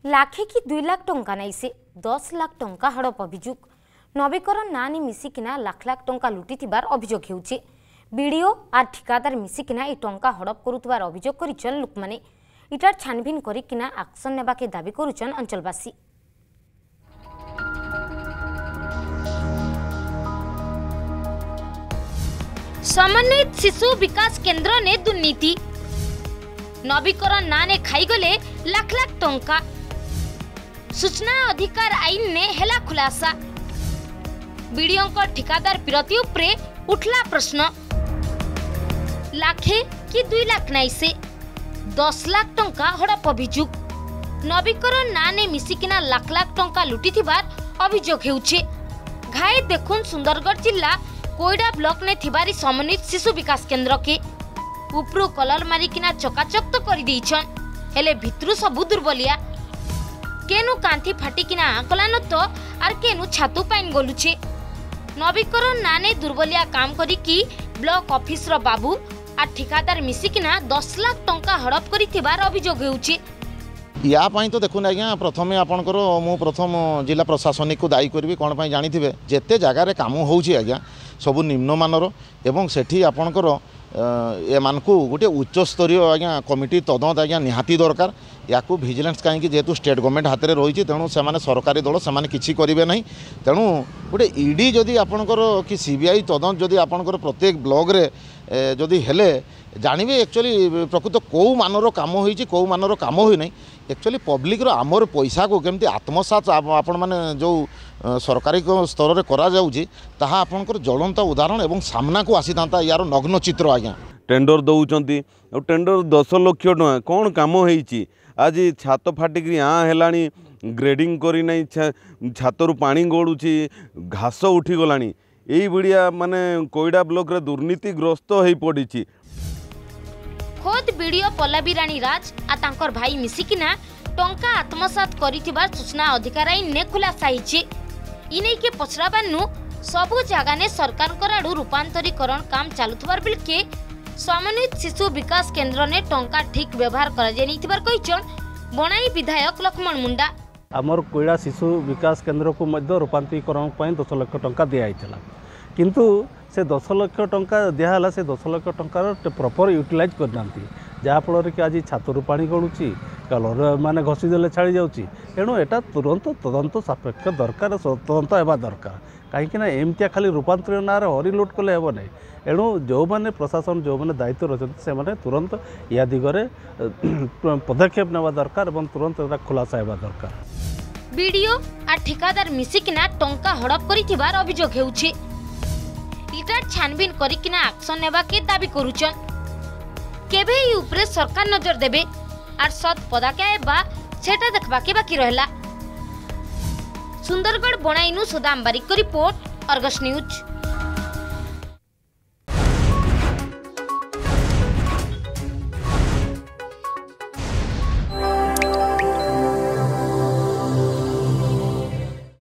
लाखे कि 2 लाख टंका नहीं से 10 लाख टंका हड़प अभियोग नवीकरण नानी मिसिकिना लाख लाख टंका लुटिथिबार अभियोग हेउछि। बीडीओ आर ठिकादार मिसिकिना ए टंका हड़प करुथिबार अभियोग करिछन लोक माने। इटार छानबीन करिकिना एक्शन नेबाके दाबी करुछन अंचलवासी। समन्वित शिशु विकास केंद्र ने दुर्नीति नवीकरण नाने खाईगले लाख लाख टंका। सूचना अधिकार आईन ने हेला खुलासा। बीडीओ ठिकादार विरती उपरे उठला प्रश्न। लाखे कि 2 लाख नहीं से 10 लाख टंका हड़प अभियोग नवीकरण नाने मिसिकिना लाख लाख टंका लुटिथिबार अभियोग हेउछि। घाई देखुन सुंदरगढ़ जिला कोईडा ब्लॉक ने थिबारी समन्वित शिशु विकास केंद्र के उपरू कलर मारिकिना चकाचक तो कर दीछन हेले भितरु सबु दुर्बलिया। केनु कांथी फाटिकिना आकलान तो आर केनु छातु पाइन गलुछे। नवीकरण नाने दुर्बलिया काम करिकी ब्लॉक ऑफिस रो बाबू आ ठिकादार मिसिकिना 10 लाख टंका हड़प करिथिबार अभियोग हेउछि। या पाई तो देखुन आज्ञा प्रथमे आपणकर मु प्रथम जिला प्रशासनिक को दायी करी कौन पाई जानिथिबे जेते जगार काम होउछि आज्ञा सबु निम्नमानर एवं सेठी आपणकर एमानकु गोटे उच्च स्तरीय आज्ञा कमिटी तदंत आज्ञा निहाती दरकार। या विजिलेंस कहीं जेहेतु स्टेट गवर्नमेंट हाथ में रही तेणु से सरकारी दल से किसी करेंगे ना। तेणु गोटे ईडी जदि आपणकर कि सीबीआई तदंत जदि आपणकर प्रत्येक ब्लॉक रे जदि हेले जानवे एक्चुअली प्रकृत कौ मानर काम होइछि कौ मानर काम होई नहीं। एक्चुअली पब्लिक रो आमर पैसा को केमती आत्मसात आपण माने जो सरकारी स्तर में करा जाउछि ताहा आपणकर ज्वलंत उदाहरण एवं सामना को आसी था यार नग्न चित्र आज्ञा। टेंडर दौरान टेंडर 10 लाख टका कौन काम होइछि आज छात फाटिक हेलाणी ग्रेडिंग करी नहीं छातरू पानी गड़ुची घास उठी गलानी यही बढ़िया माने कोईडा ब्लॉक रे दुर्नीतिग्रस्त हो पड़ी। खोद बीडीओ पल्लवी रानी राज आ तांकर भाई मिसिकिना टंका आत्मसात करिथिबार सूचना अधिकार आईन ने खुलासा हिछि। इनै के पछराबानु सबु जगह ने सरकार आडू रूपांतरीकरण काम चालुथबार बिल के समन्वित शिशु विकास केंद्र ने टंका ठीक व्यवहार कर जेनिथिबार कहिचन बनाई विधायक लक्ष्मण मुंडा। आमर कोईडा शिशु विकास केंद्र को मध्य रूपांतरीकरण पई 10 लाख टंका दिया आइतला किंतु से 10 लाख टंका दियाला से 10 लाख टंका प्रॉपर यूटिलाइज करनांती जहाँफल कि आज छातरू पानी गड़ुची कलर माने घसी देले छाड़ी जाउची। एणु एटा तुरंत तदंत सापेक्ष दरकार तदंत हेबा दरकार कहीं एमतिया खाली रूपांतरण ना हरिलोट कले हेब नहीं। एणु जो माने प्रशासन जो माने दायित्व रही से माने तुरंत या दिगरे पदक्षेप नेबा दरकार एवं तुरंत एटा खुलासा हेबा दरकार। बीडीओ आ ठिकादार मिसिकिना टंका हड़प करिथिबार अभियोग हेउछि। इटार छानबीन करिकिना एक्शन नेबा के दाबी करूछन। केबे ई उपरे सरकार नजर देबे आर सत पदाका एबा सेटा देखबा के बाकी रहला। सुंदरगढ़ बनाइनु Sudam Barik report Argus news.